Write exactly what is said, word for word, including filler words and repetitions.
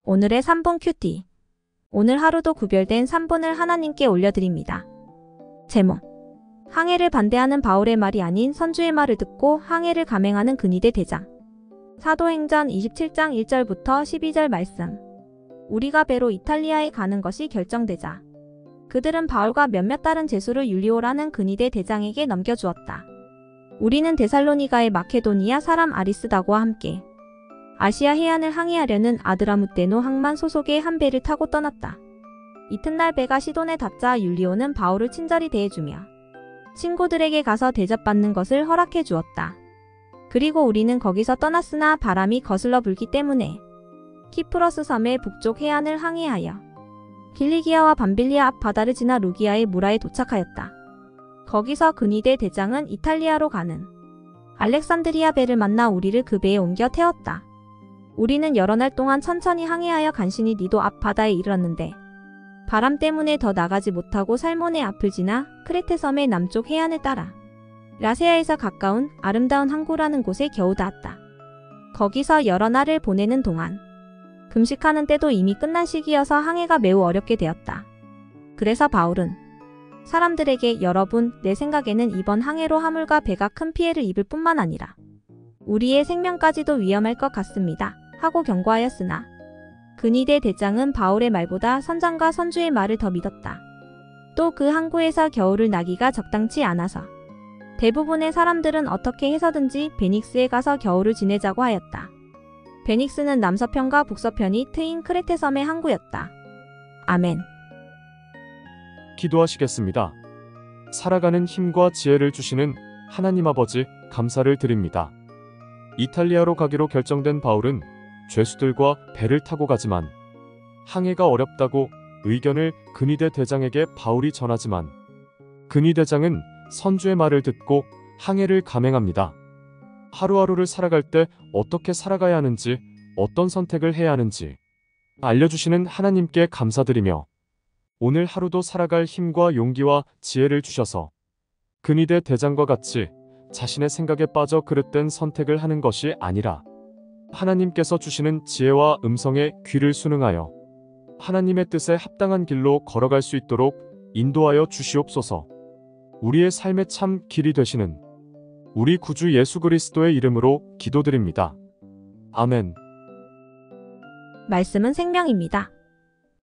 오늘의 삼 분 큐티. 오늘 하루도 구별된 삼 분을 하나님께 올려드립니다. 제목. 항해를 반대하는 바울의 말이 아닌 선주의 말을 듣고 항해를 감행하는 근위대 대장. 사도행전 이십칠 장 일 절부터 십이 절 말씀. 우리가 배로 이탈리아에 가는 것이 결정되자 그들은 바울과 몇몇 다른 제수를 율리오라는 근위대 대장에게 넘겨주었다. 우리는 데살로니가의 마케도니아 사람 아리스다고와 함께 아시아 해안을 항해하려는 아드라무떼노 항만 소속의 한 배를 타고 떠났다. 이튿날 배가 시돈에 닿자 율리오는 바울을 친절히 대해주며 친구들에게 가서 대접받는 것을 허락해 주었다. 그리고 우리는 거기서 떠났으나 바람이 거슬러 불기 때문에 키프러스 섬의 북쪽 해안을 항해하여 길리기아와 밤빌리아 앞 바다를 지나 루기아의 무라에 도착하였다. 거기서 근위대 대장은 이탈리아로 가는 알렉산드리아 배를 만나 우리를 그 배에 옮겨 태웠다. 우리는 여러 날 동안 천천히 항해하여 간신히 니도 앞 바다에 이르렀는데 바람 때문에 더 나가지 못하고 살몬의 앞을 지나 크레테 섬의 남쪽 해안을 따라 라세아에서 가까운 아름다운 항구라는 곳에 겨우 닿았다. 거기서 여러 날을 보내는 동안 금식하는 때도 이미 끝난 시기여서 항해가 매우 어렵게 되었다. 그래서 바울은 사람들에게 여러분, 내 생각에는 이번 항해로 화물과 배가 큰 피해를 입을 뿐만 아니라 우리의 생명까지도 위험할 것 같습니다. 하고 경고하였으나 근위대 대장은 바울의 말보다 선장과 선주의 말을 더 믿었다. 또 그 항구에서 겨울을 나기가 적당치 않아서 대부분의 사람들은 어떻게 해서든지 베닉스에 가서 겨울을 지내자고 하였다. 베닉스는 남서편과 북서편이 트인 크레테 섬의 항구였다. 아멘. 기도하시겠습니다. 살아가는 힘과 지혜를 주시는 하나님 아버지 감사를 드립니다. 이탈리아로 가기로 결정된 바울은 죄수들과 배를 타고 가지만 항해가 어렵다고 의견을 근위대 대장에게 바울이 전하지만 근위대장은 선주의 말을 듣고 항해를 감행합니다. 하루하루를 살아갈 때 어떻게 살아가야 하는지, 어떤 선택을 해야 하는지 알려주시는 하나님께 감사드리며 오늘 하루도 살아갈 힘과 용기와 지혜를 주셔서 근위대 대장과 같이 자신의 생각에 빠져 그릇된 선택을 하는 것이 아니라 하나님께서 주시는 지혜와 음성에 귀를 순응하여 하나님의 뜻에 합당한 길로 걸어갈 수 있도록 인도하여 주시옵소서. 우리의 삶의 참 길이 되시는 우리 구주 예수 그리스도의 이름으로 기도드립니다. 아멘. 말씀은 생명입니다.